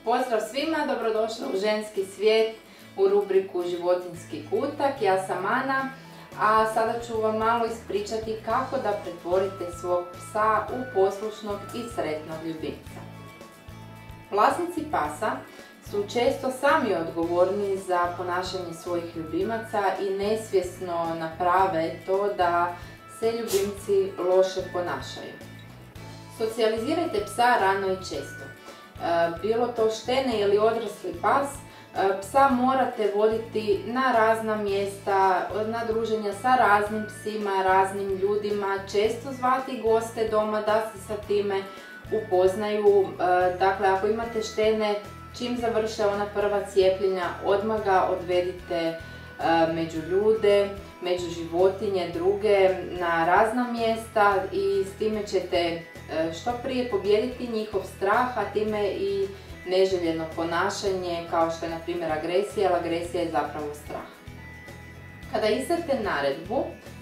Pozdrav svima, dobrodošli u ženski svijet u rubriku Životinjski kutak. Ja sam Ana, a sada ću vam malo ispričati kako da pretvorite svog psa u poslušnog i sretnog ljubimca. Vlasnici pasa su često sami odgovorni za ponašanje svojih ljubimaca i nesvjesno naprave to da se ljubimci loše ponašaju. Socijalizirajte psa rano i često. Bilo to štene ili odrasli pas, psa morate voditi na razna mjesta, na druženja sa raznim psima, raznim ljudima, često zvati goste doma da se sa time upoznaju. Dakle, ako imate štene, čim završe ona prva cijepljenja, odmah ga odvedite među ljude, među životinje druge, na razna mjesta i s time ćete što prije pobijediti njihov strah, a time i neželjeno ponašanje kao što je na primjer agresija, jer agresija je zapravo strah. Kada izdate naredbu,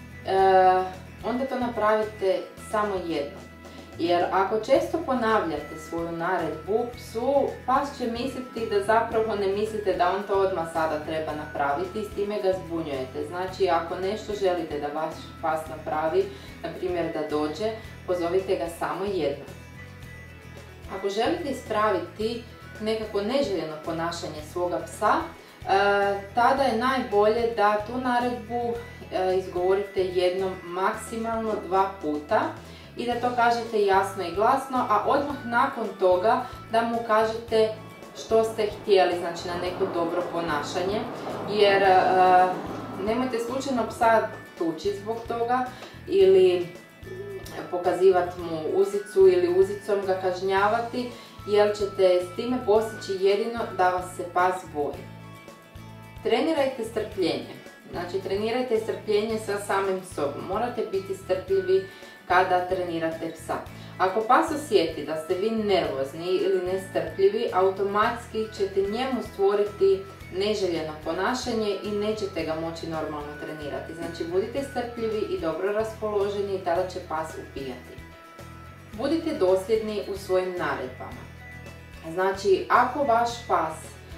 onda to napravite samo jednom. Jer ako često ponavljate svoju naredbu psu, pas će misliti da zapravo ne mislite da on to odmah sada treba napraviti i s time ga zbunjujete. Znači, ako nešto želite da vaš pas napravi, na primjer da dođe, pozovite ga samo jednom. Ako želite ispraviti nekako neželjeno ponašanje svoga psa, tada je najbolje da tu naredbu izgovorite jednom, maksimalno 2 puta i da to kažete jasno i glasno, a odmah nakon toga da mu kažete što ste htjeli, znači na neko dobro ponašanje, jer nemojte slučajno psa tući zbog toga ili pokazivati mu uzicu ili uzicom ga kažnjavati, jer ćete s time postići jedino da vas se pas boji. Trenirajte strpljenje. Znači, trenirajte strpljenje sa samim sobom. Morate biti strpljivi kada trenirate psa. Ako pas osjeti da ste vi nervozni ili nestrpljivi, automatski ćete njemu stvoriti neželjeno ponašanje i nećete ga moći normalno trenirati. Znači, budite strpljivi i dobro raspoloženi i tada će pas upijati. Budite dosljedni u svojim naredbama. Znači, ako vaš pas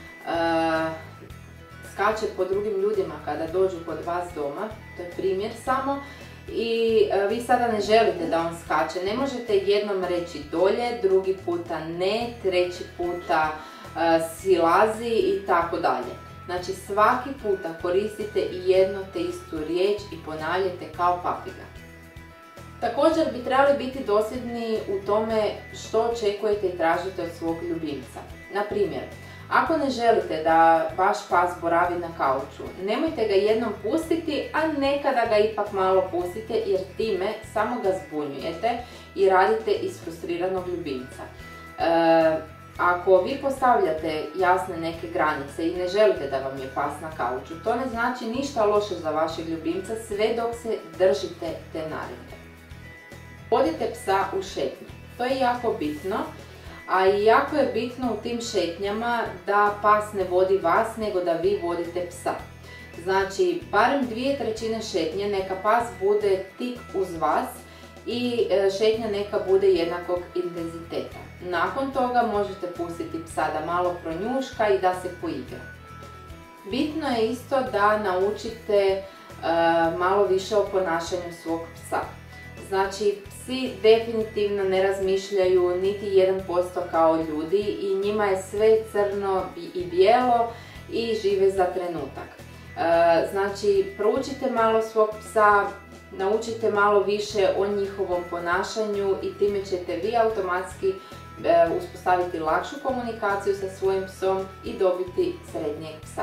skače po drugim ljudima kada dođu kod vas doma, to je primjer samo, i vi sada ne želite da on skače, ne možete jednom reći dolje, drugi puta ne, treći puta silazi i tako dalje. Znači, svaki puta koristite jednu te istu riječ i ponavljate kao papiga. Također bi trebali biti dosljedni u tome što očekujete i tražite od svog ljubimca. Na primjer, ako ne želite da vaš pas boravi na kauču, nemojte ga jednom pustiti, a nekada ga ipak malo pustite, jer time samo ga zbunjujete i radite iz frustriranog ljubimca. Ako vi postavljate jasne neke granice i ne želite da vam je pas na kauču, to ne znači ništa loše za vašeg ljubimca sve dok se držite te naredbe. Vodite psa u šetnji. To je jako bitno. A i jako je bitno u tim šetnjama da pas ne vodi vas, nego da vi vodite psa. Znači, barem 2/3 šetnje neka pas bude tik uz vas i šetnja neka bude jednakog intenziteta. Nakon toga možete pustiti psa da malo pronjuška i da se poigra. Bitno je isto da naučite malo više o ponašanju svog psa. Znači, psi definitivno ne razmišljaju niti 1% kao ljudi i njima je sve crno i bijelo i žive za trenutak. Znači, proučite malo svog psa, naučite malo više o njihovom ponašanju i time ćete vi automatski uspostaviti lakšu komunikaciju sa svojim psom i dobiti sretnijeg psa.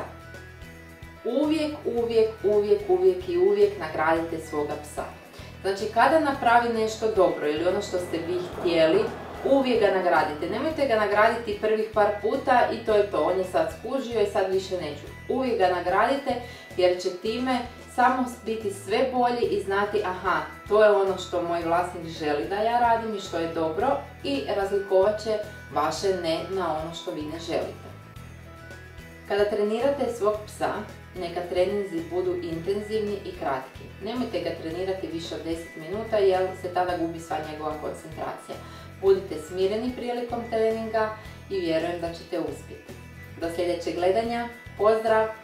Uvijek nagradite svoga psa. Znači, kada napravi nešto dobro ili ono što ste vi htjeli, uvijek ga nagradite. Nemojte ga nagraditi prvih par puta i to je to. On je sad skužio i sad više neću. Uvijek ga nagradite jer će time samo biti sve bolji i znati, aha, to je ono što moj vlasnik želi da ja radim i što je dobro, i razlikovat će vaše ne na ono što vi ne želite. Kada trenirate svog psa, neka treninzi budu intenzivni i kratki. Nemojte ga trenirati više od 10 minuta jer se tada gubi sva njegova koncentracija. Budite smireni prilikom treninga i vjerujem da ćete uspjeti. Do sljedećeg gledanja, pozdrav!